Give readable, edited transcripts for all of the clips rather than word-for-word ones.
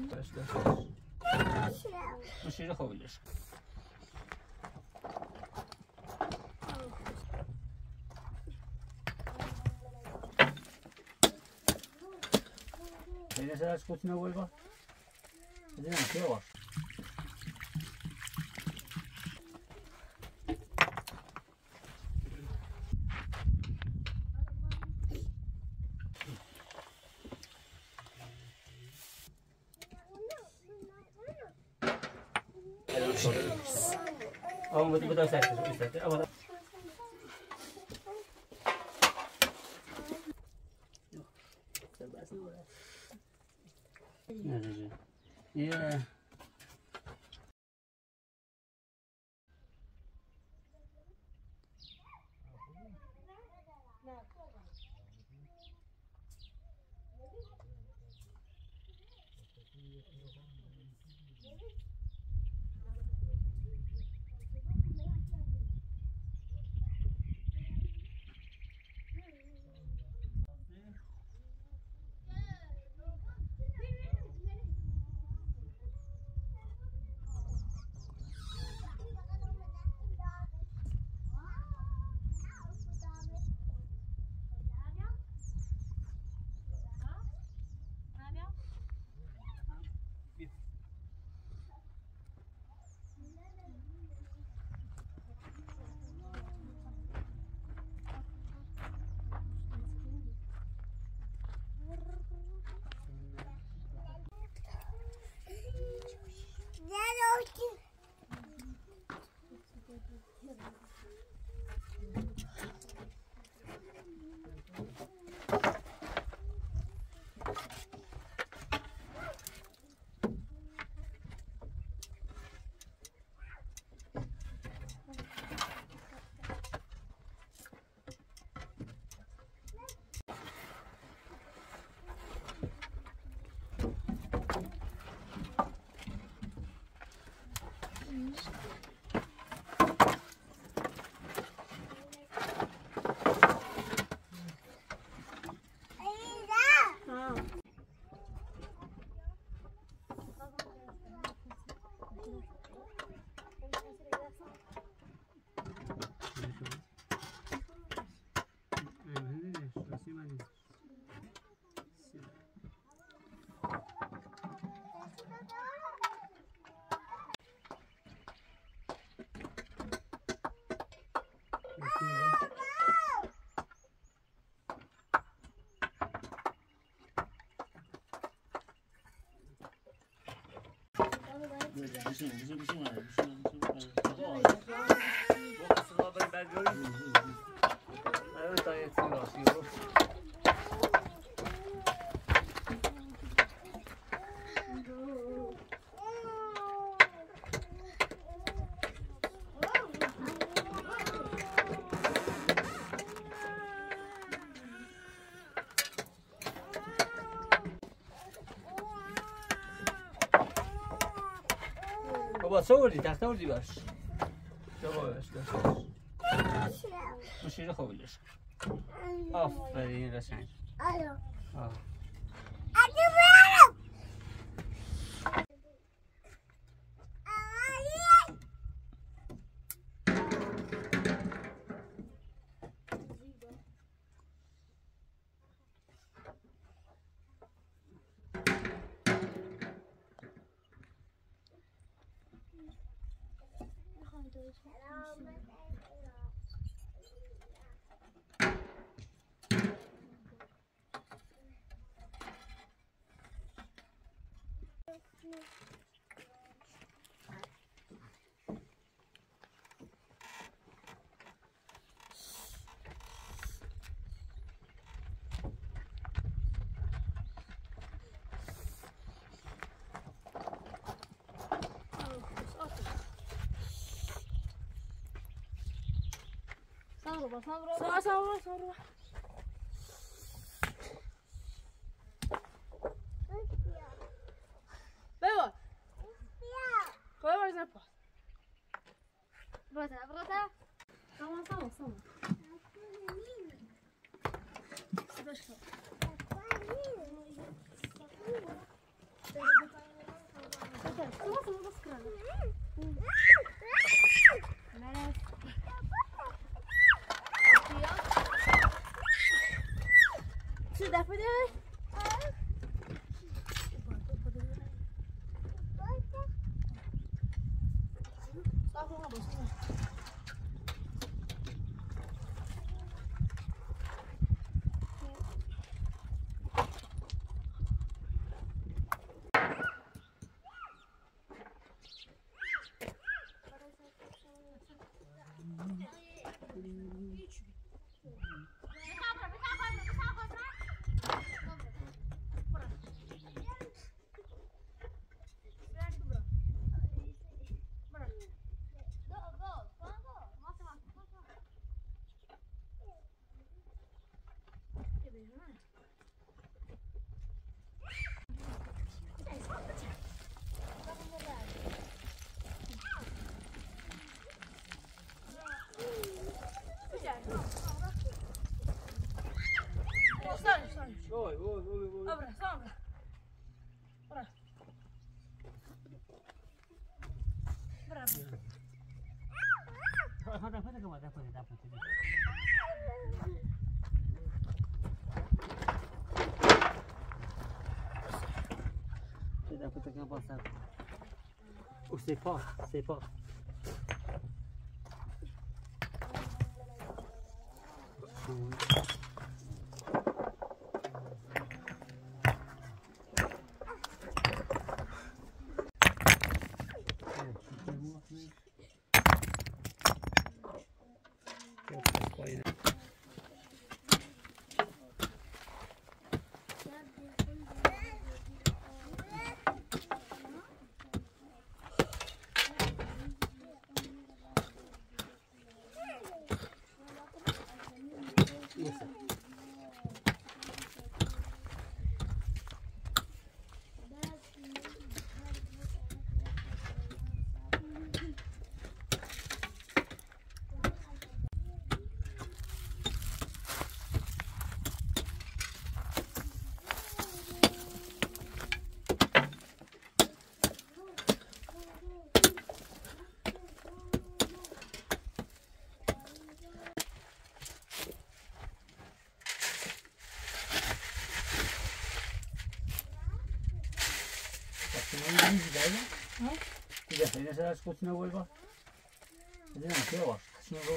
شیر خوبیش. Bine să lași puțină uiva? Vedem, ce o așa. Am văzut că stai, am văzut. Yeah. بابا سوردی تخته وردی باش بابا باش باش شیر خوبیش آفرین قشنگ Sabro. Bebo. Koy zappa. Brota. Tamam. Başka. Sudah pada. Abra, sombra. Bora. Bravo. C'est pas, c'est pas. Idę, idę zaraz kucnę łygo. Idę na kieła. Śniegu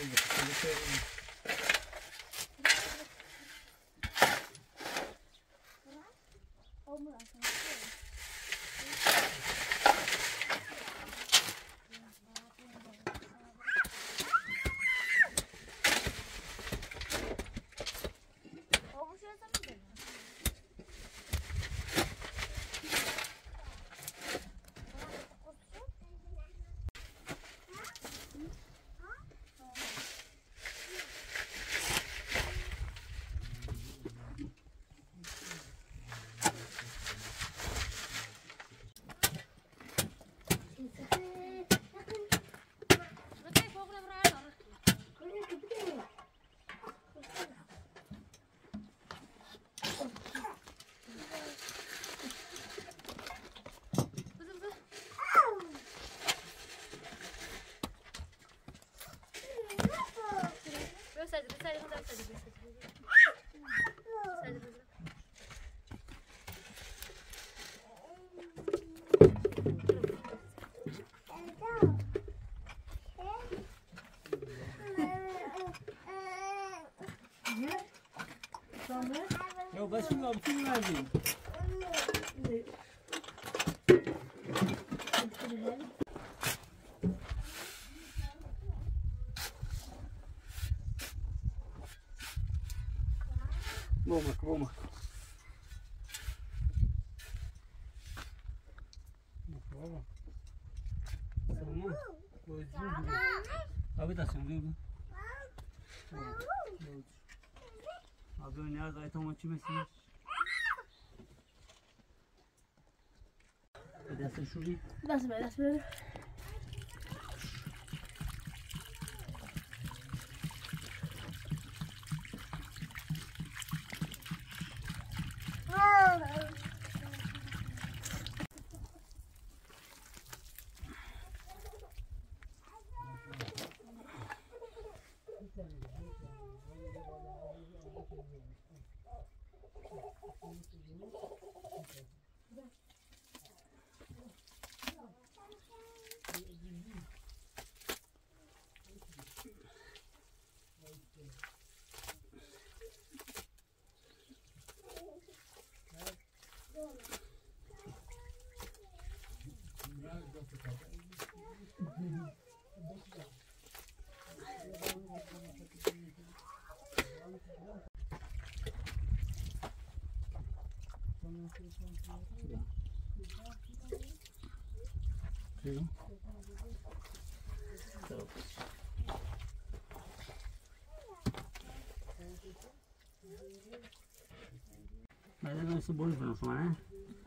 Yo, başım yok, kim verdi? Vamos. Abi da sen dur. Abi ne az aytam açmasın. Ders şurayı. Ders ver. بعد از بول کنم شما نه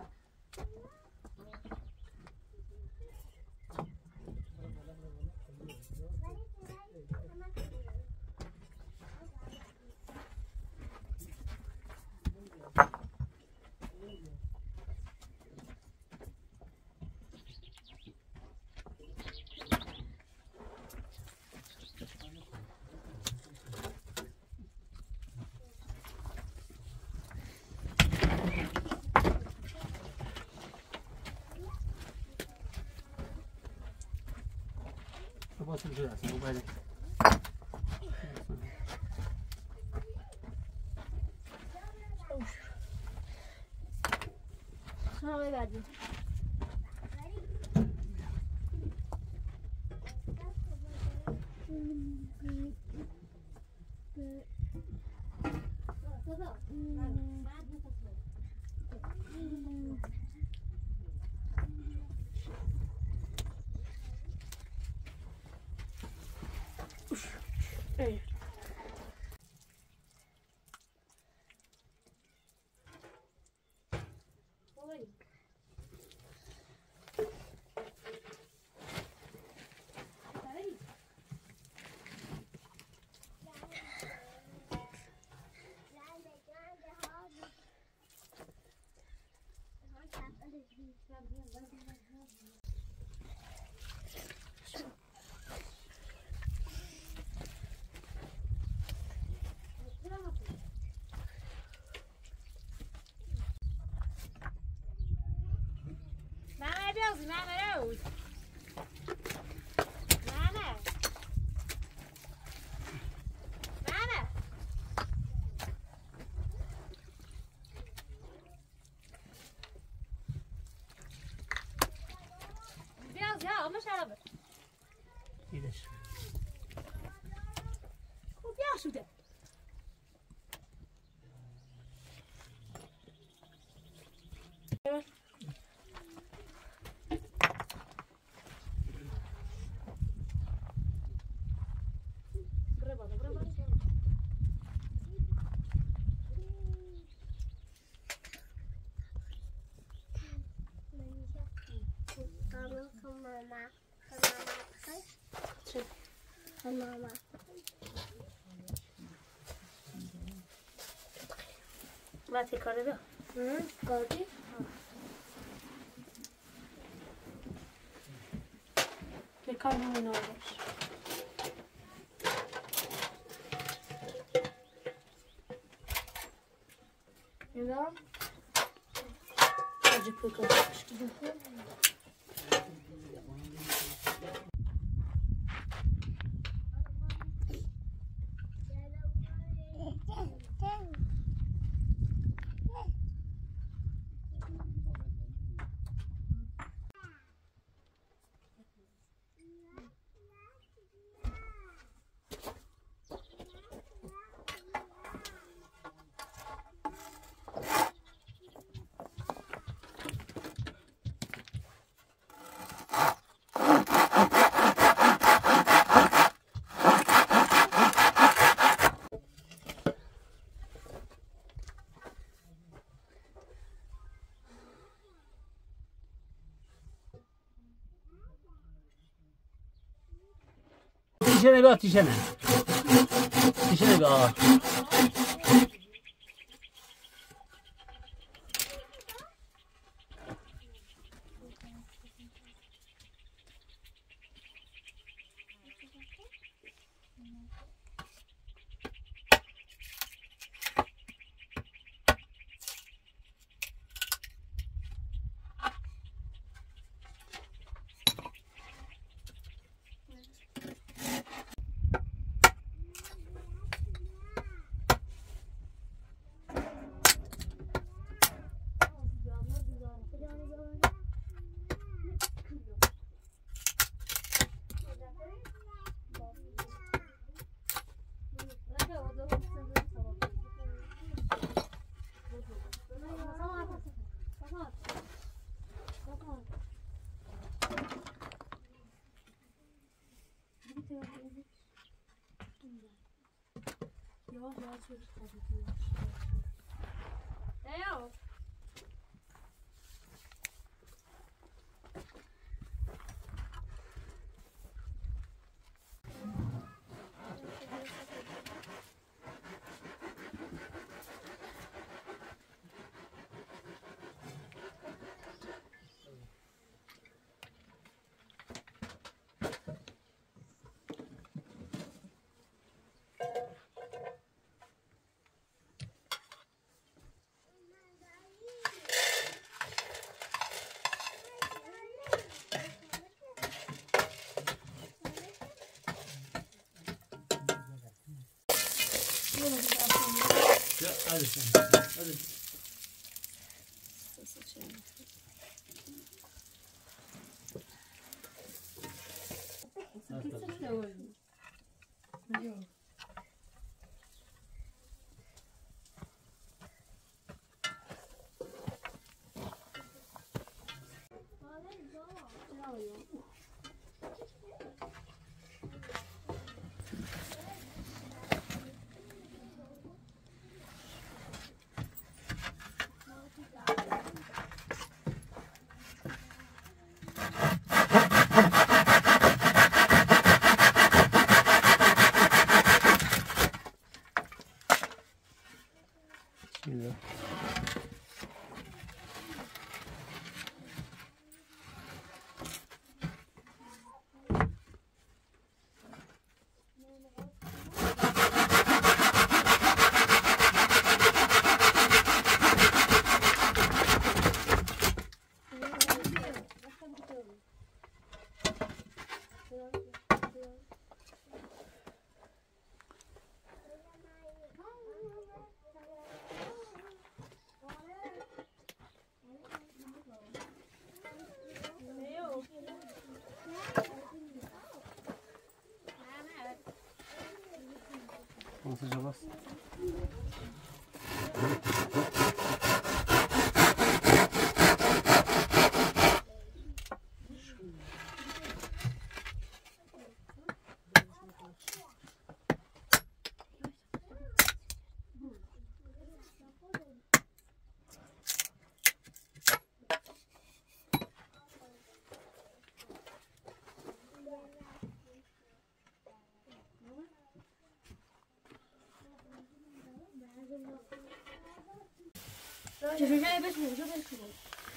واسه شده اصلا او بعد شما بعدی Hey. Mama knows. Mama. Mama. Biraz ya ama şarabı. دیدش خوب یا شده. Mama. ما تکاره بیا. کاری؟ تکار نمونه باش. اینا؟ آجی پکارش کدوم؟ تیشه نگاه تیشه نه تیشه نگاه Ja. Ja, alles. Alles. Bismillah. Nasıl bas? شوفي جاي بس من شوف الكبير.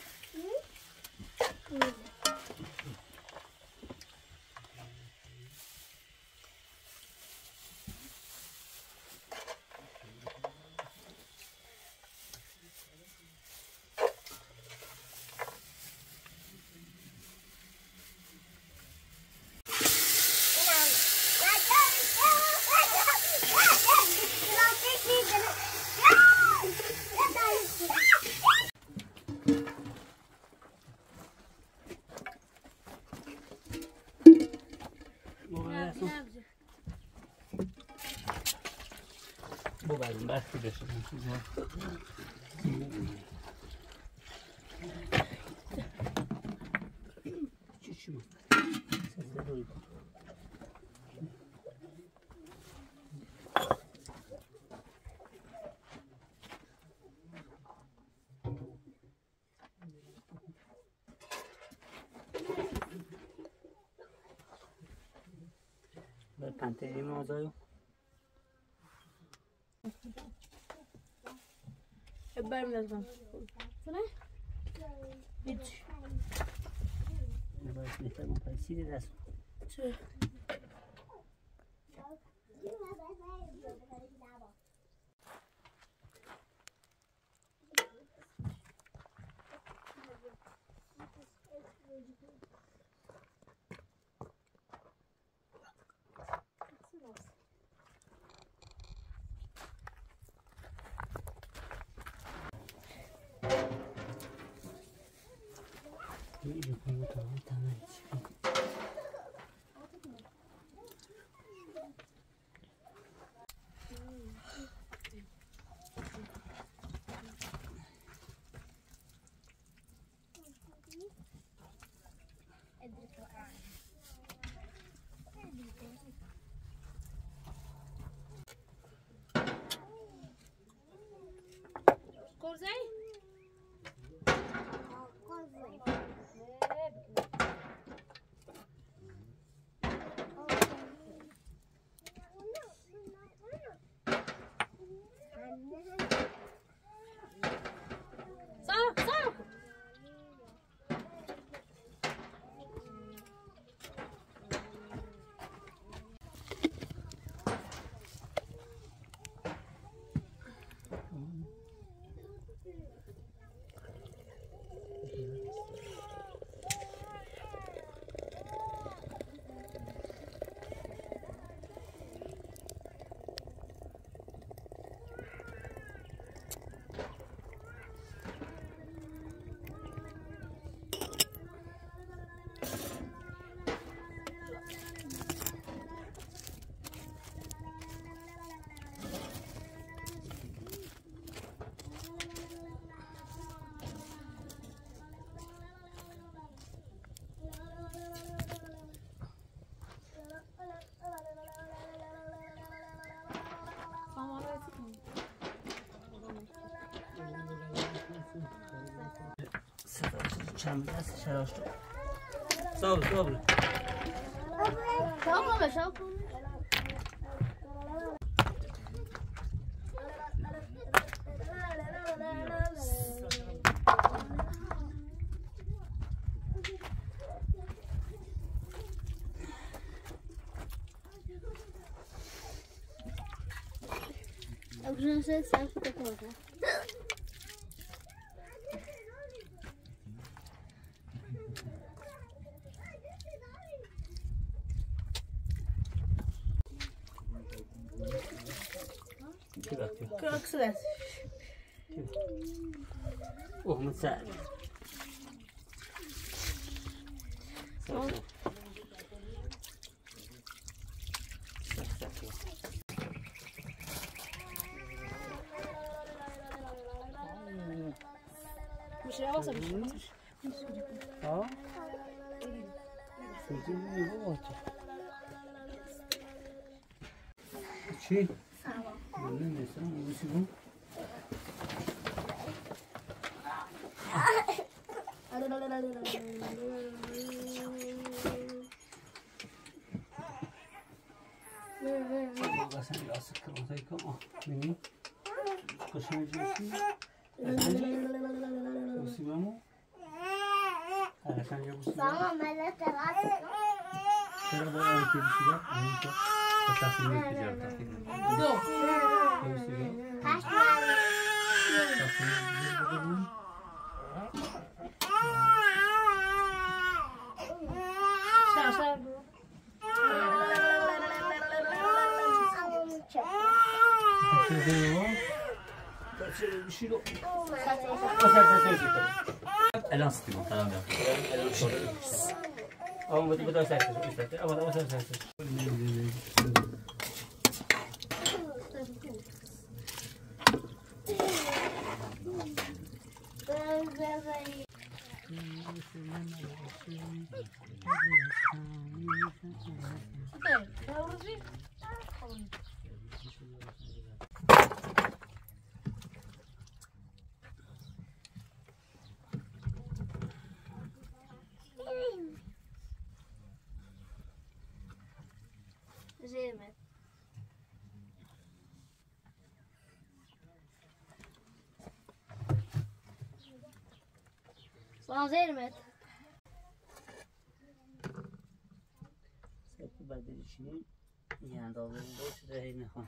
Bu benim arkadaşım. Çüşüm. Sesle duydum. Ben panterimi ozayo. Öpmem lazım. Bu ne? Hiç. Ne var? Ne kadar paisiyle de. Tüh. İyi koyu tamam. چند دست شراش تو صبر شاپ Eu não sei se é o que eu vou colocar. Que se desce? Vamos sério. Mexer você Ó. Sözüm iyi bu olacak. Şey. Ne desem bu şey bu. Baba sen biraz sıkılma yıkama. Beni. Koşamayacaksın. Possível? Cara, kan je possível? Sama, mas é terraço. Cara, vou lá aqui possível. Tá filmando já, tá filmando. Não. Possível? Acho que Tá filmando. الان ستيمون تمام الان اول ما تبدا ساكت اول ساكت Zirmet. Sana zirmet. ساكت بعد الشيء يعني ضل بوش ده نخون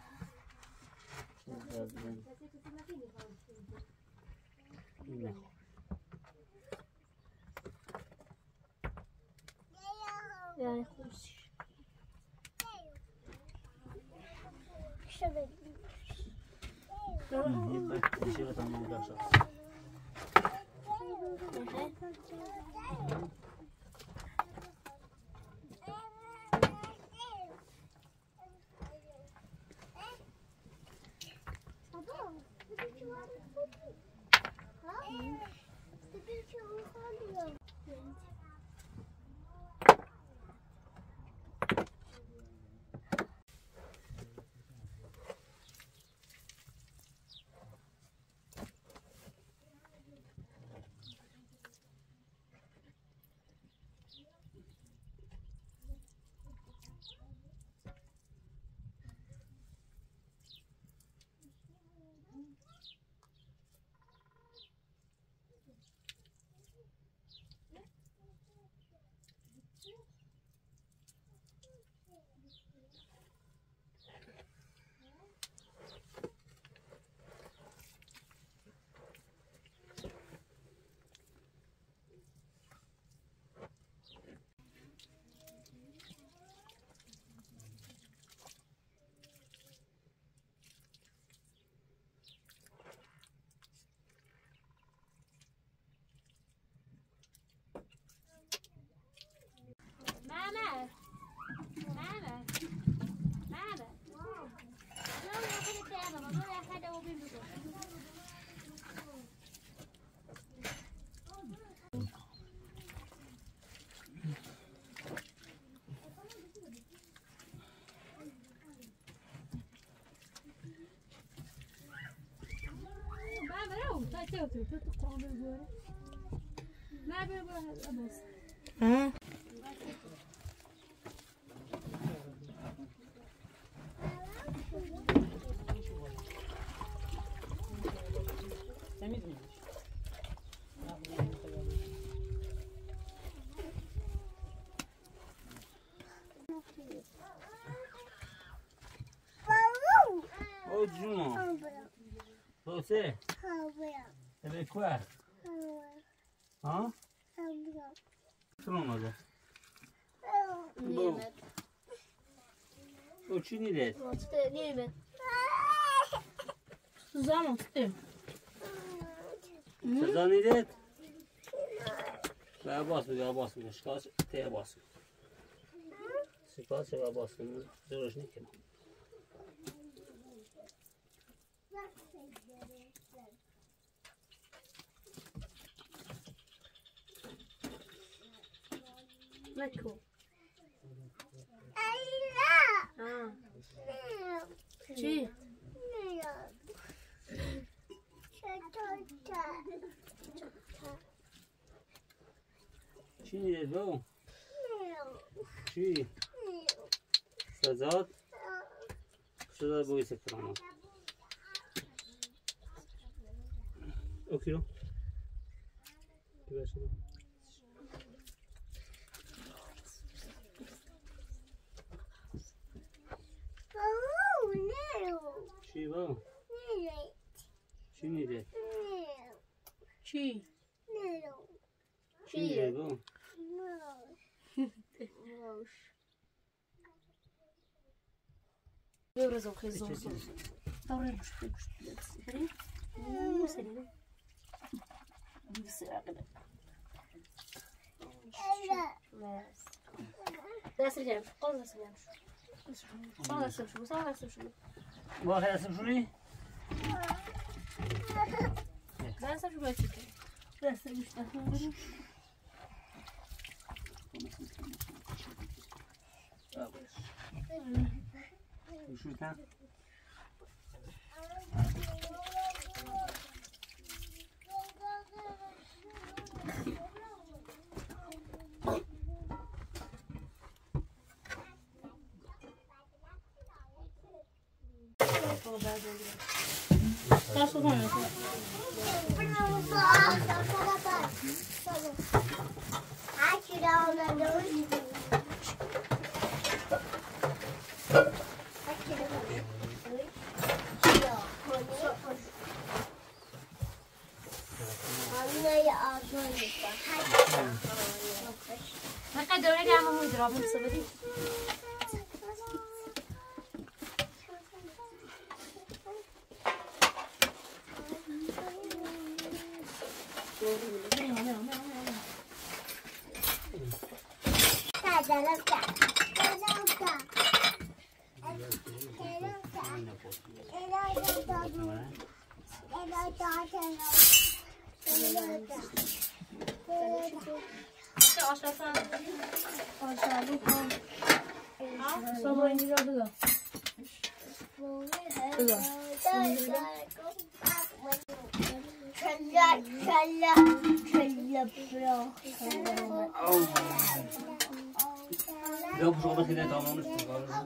Yani kuş. يبقى الشيء تمام ده شخص تمیز میشه. Oh Juno. Você? É quoi? Hein? Pronto. Bom. O çini de. Nimet. Suzano, tutuyor. Sazani de. Ve basmıyor. Şkas teye basmıyor. Şkas ve basmıyor. Zorlaşını kim? Lekker. Či? Çini de bu. Çi. Sazat. Sazat bu ise kırama. O kilo. Güzel şey. Çi bu. Çini de. Či? Çini de bu. Выбросил хризонсу. Второй пушки. Смотри. Смотри. Да, средняем. Полно средняем. Полно средняем. Bak resim şurayı. Да, Саша, бачите. Да, средняем. Şuradan. Tá soltando. ما قدرنا نعمل مضرب نسوي Yok şu anda yine tamamlamıştım galiba.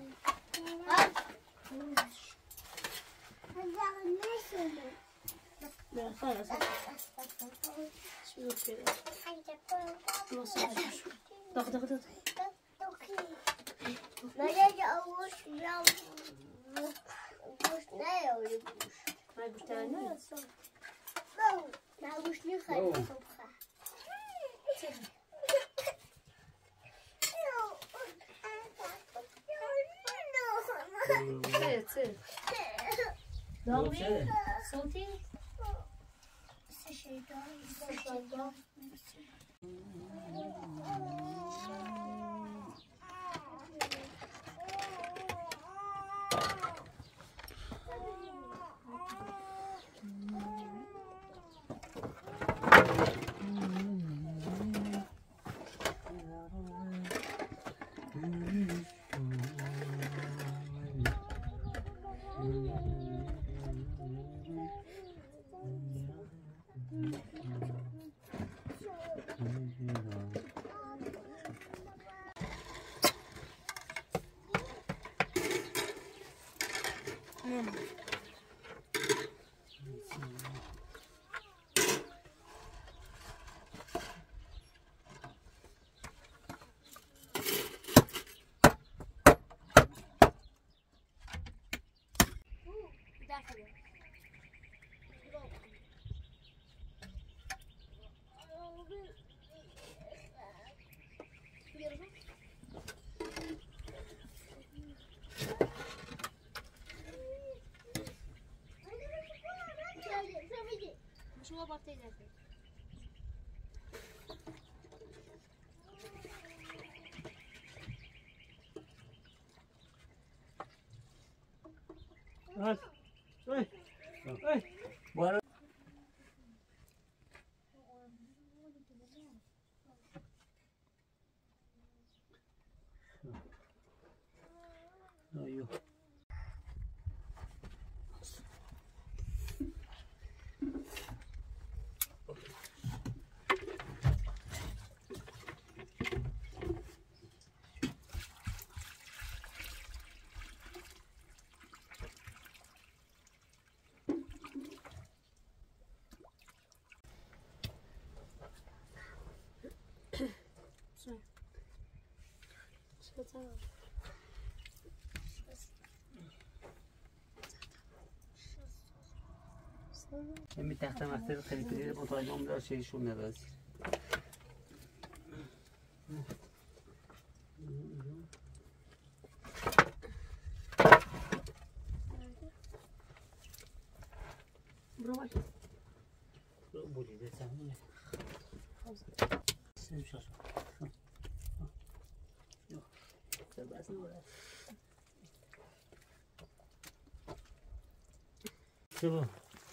Buat ayo. من تحت مقصد خیلی پدید متوجه هم داشت شیشون ندازی برو بولیده سمونه سیم شاش بس نوره چه با؟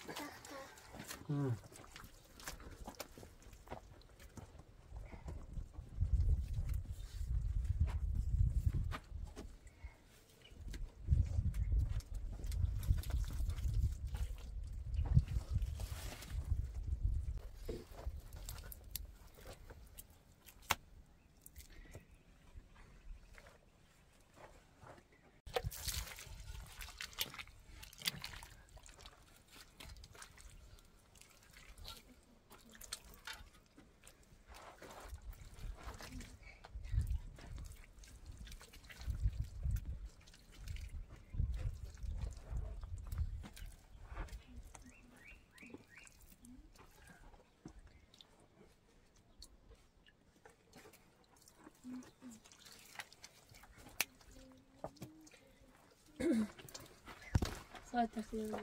ساعت تخیل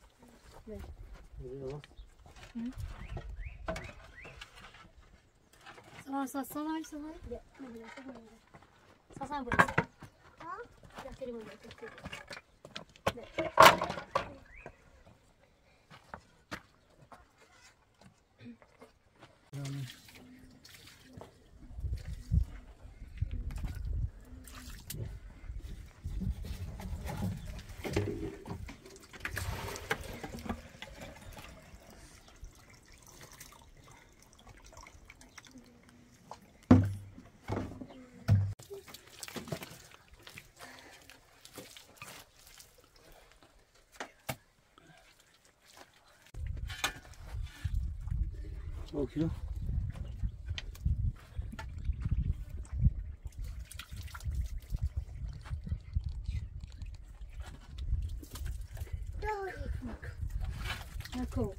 سلام اوکی نکو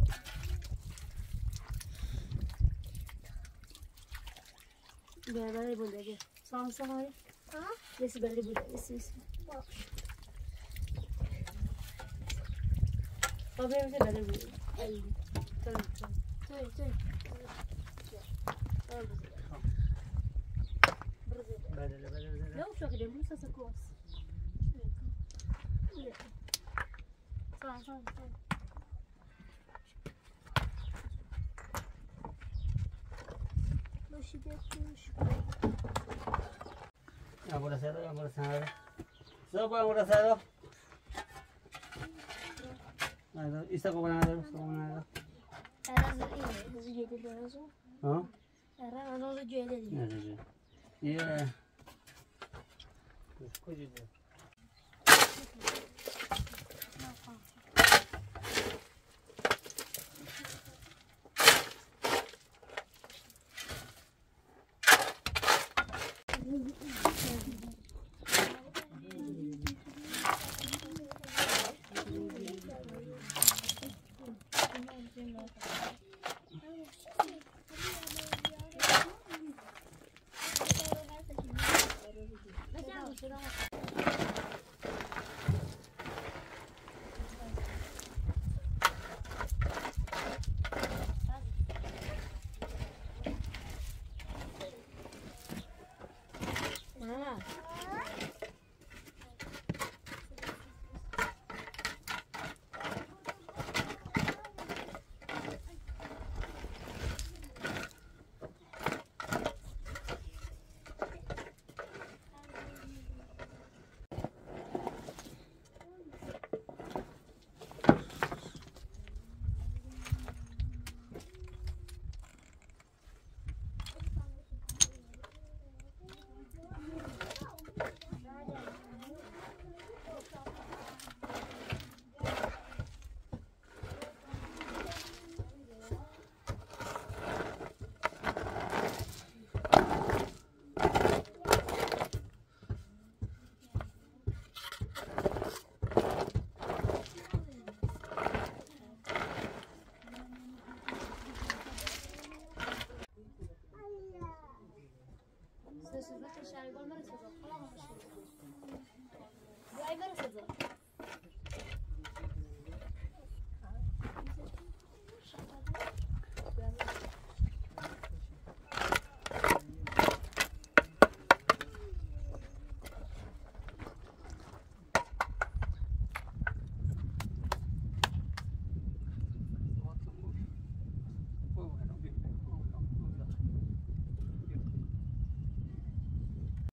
برای بوده سلام سلام لیس برای بوده لیس آبیم که برای بوده لا شو كده مو ساسا كوس صح ماشي بيتوش abrazado sopa abrazado está como nada Era زي جديد برازو ها era انا زي جديد نه نه یه کجا